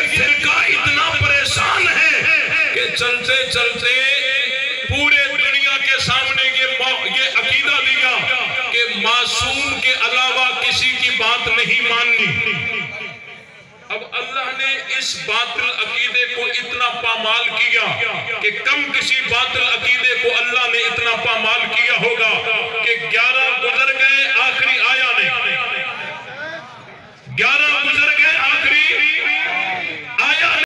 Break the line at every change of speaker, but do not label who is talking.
फिरका इतना परेशान है कि चलते चलते पूरे दुनिया के सामने ये अकीदा दिया कि मासूम के अलावा किसी की बात नहीं माननी। अब अल्लाह ने इस बातिल अकीदे को इतना पामाल किया कि कम किसी बातिल अकीदे को अल्लाह ने इतना पामाल किया होगा कि